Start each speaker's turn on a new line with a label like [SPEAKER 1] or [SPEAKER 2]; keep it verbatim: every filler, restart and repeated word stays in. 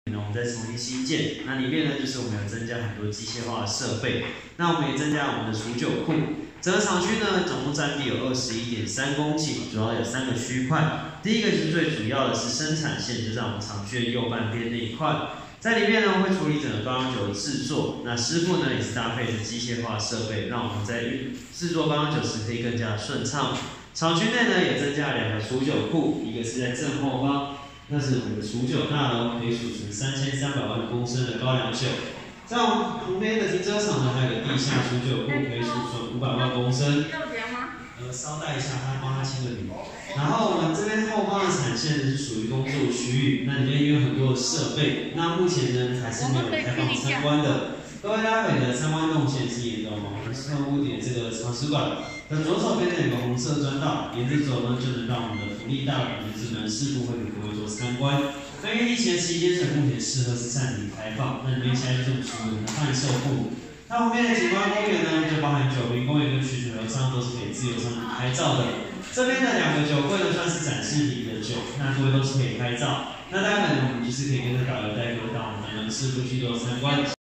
[SPEAKER 1] 呢，我们再重新新建，那里面呢就是我们有增加很多机械化的设备，那我们也增加我们的储酒库。整个厂区呢，总共占地有二十一点三公顷，主要有三个区块。第一个是最主要的是生产线，就在我们厂区的右半边那一块，在里面呢会处理整个高粱酒的制作。那师傅呢也是搭配着机械化设备，让我们在制作高粱酒时可以更加顺畅。厂区内呢也增加了两个储酒库，一个是在正后方。 那是我们的储酒大楼，可以储存三千三百万公升的高粱酒。在我们旁边的停车场呢，还有个地下储酒库，可以储存五百万公升。呃，稍待一下，他帮他清个理。然后我们这边后方的产线是属于工作区域，那里面也有很多的设备。那目前呢还是没有开放参观的。各位待会的参观动线是沿着我们红色屋顶这个藏书馆的左手边呢有个红色专道，沿着走呢就能到我们的福利大楼的智能事部会给各位做参观。那因为疫情的期间，所以目前适合是暂停开放。那里面现在就是属于我们的贩售部。那旁边的景观公园呢，就包含九名公园跟曲水河上都是可以自由上去拍照的。这边的两个酒柜呢算是展示品的酒，那各位都是可以拍照。那待会呢，我们就是可以跟着导游带各位到我们的门市部去做参观。